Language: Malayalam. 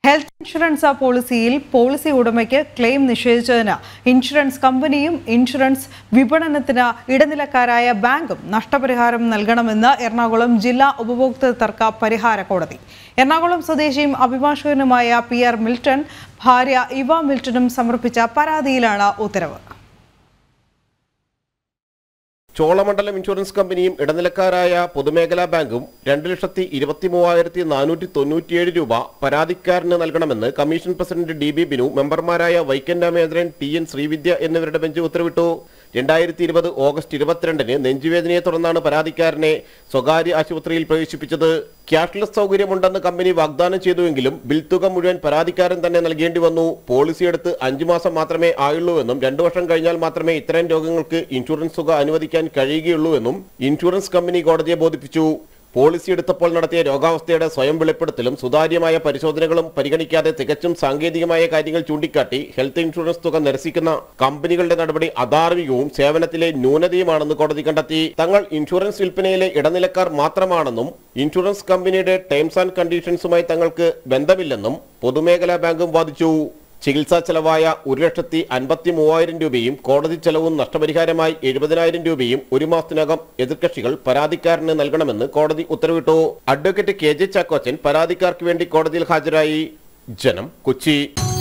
ഹെൽത്ത് ഇൻഷുറൻസ് പോളിസിയിൽ പോളിസി ഉടമയ്ക്ക് ക്ലെയിം നിഷേധിച്ചതിന് ഇൻഷുറൻസ് കമ്പനിയും ഇൻഷുറൻസ് വിപണനത്തിന് ഇടനിലക്കാരായ ബാങ്കും നഷ്ടപരിഹാരം നൽകണമെന്ന് എറണാകുളം ജില്ലാ ഉപഭോക്തൃ തർക്ക പരിഹാര കോടതി. എറണാകുളം സ്വദേശിയും അഭിഭാഷകനുമായ PR മിൽട്ടൺ, ഭാര്യ ഇവ മിൽട്ടണും സമർപ്പിച്ച പരാതിയിലാണ് ഉത്തരവ്. ചോളമണ്ഡലം ഇൻഷുറൻസ് കമ്പനിയും ഇടനിലക്കാരായ പൊതുമേഖലാ ബാങ്കും 2,23,497 രൂപ പരാതിക്കാരന് നൽകണമെന്ന് കമ്മീഷൻ പ്രസിഡന്റ് DB ബിനു, മെമ്പർമാരായ വൈക്കം രാമേന്ദ്രൻ, TN ശ്രീവിദ്യ എന്നിവരുടെ ബെഞ്ച് ഉത്തരവിട്ടു. 2020 ഓഗസ്റ്റ് 22-ന് നെഞ്ചുവേദനയെ തുടർന്നാണ് പരാതിക്കാരനെ സ്വകാര്യ ആശുപത്രിയിൽ പ്രവേശിപ്പിച്ചത്. ക്യാഷ്ലെസ് സൗകര്യമുണ്ടെന്ന് കമ്പനി വാഗ്ദാനം ചെയ്തുവെങ്കിലും ബിൽ തുക മുഴുവൻ പരാതിക്കാരൻ തന്നെ നൽകേണ്ടി വന്നു. പോളിസി എടുത്ത് 5 മാസം മാത്രമേ ആയുള്ളൂവെന്നും 2 വർഷം കഴിഞ്ഞാൽ മാത്രമേ ഇത്തരം രോഗങ്ങൾക്ക് ഇൻഷുറൻസ് തുക അനുവദിക്കാൻ കഴിയുകയുള്ളൂവെന്നും ഇൻഷുറൻസ് കമ്പനി കോടതിയെ ബോധിപ്പിച്ചു. പോളിസി എടുത്തപ്പോൾ നടത്തിയ രോഗാവസ്ഥയുടെ സ്വയം വെളിപ്പെടുത്തലും സുതാര്യമായ പരിശോധനകളും പരിഗണിക്കാതെ തികച്ചും സാങ്കേതികമായ കാര്യങ്ങൾ ചൂണ്ടിക്കാട്ടി ഹെൽത്ത് ഇൻഷുറൻസ് തുക നിരസിക്കുന്ന കമ്പനികളുടെ നടപടി അധാർമികവും സേവനത്തിലെ ന്യൂനതയുമാണെന്ന് കോടതി കണ്ടെത്തി. തങ്ങൾ ഇൻഷുറൻസ് വിൽപ്പനയിലെ ഇടനിലക്കാർ മാത്രമാണെന്നും ഇൻഷുറൻസ് കമ്പനിയുടെ ടേംസ് ആൻഡ് കണ്ടീഷൻസുമായി തങ്ങൾക്ക് ബന്ധമില്ലെന്നും പൊതുമേഖലാ ബാങ്കും വാദിച്ചു. ചികിത്സാ ചെലവായ 1,53,000 രൂപയും കോടതി ചെലവും നഷ്ടപരിഹാരമായി 70,000 രൂപയും 1 മാസത്തിനകം എതിർകക്ഷികൾ പരാതിക്കാരന് നൽകണമെന്ന് കോടതി ഉത്തരവിട്ടു. അഡ്വക്കേറ്റ് KJ ചാക്കോച്ചൻ പരാതിക്കാർക്ക് വേണ്ടി കോടതിയിൽ ഹാജരായി. ജനം, കൊച്ചി.